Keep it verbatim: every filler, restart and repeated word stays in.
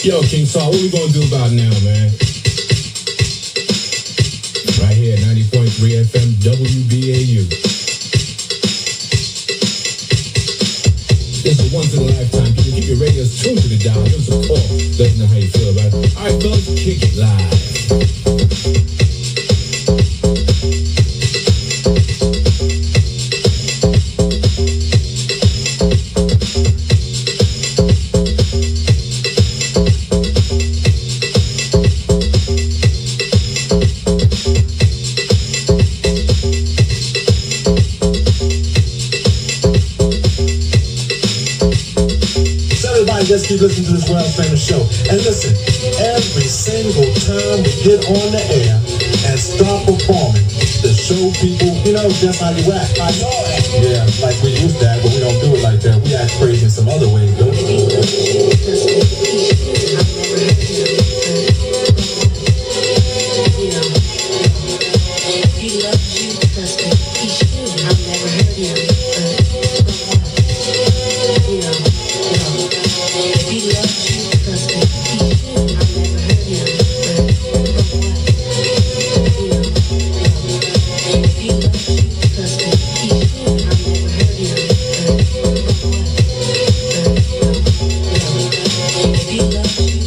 Yo, King Saul, what we gonna do about now, man? Right here, ninety point three F M W B A U. It's a once in a lifetime. You can keep your radios tuned to the dial. Give us a call. Let us know how you feel about it. All right, fellas, kick it live. Just keep listening to this world famous show. And listen, every single time we get on the air and start performing, to show people, you know, just how you act. I know it. Yeah, like we used that, but we don't do it like that. We act crazy in some other ways, don't we? If you love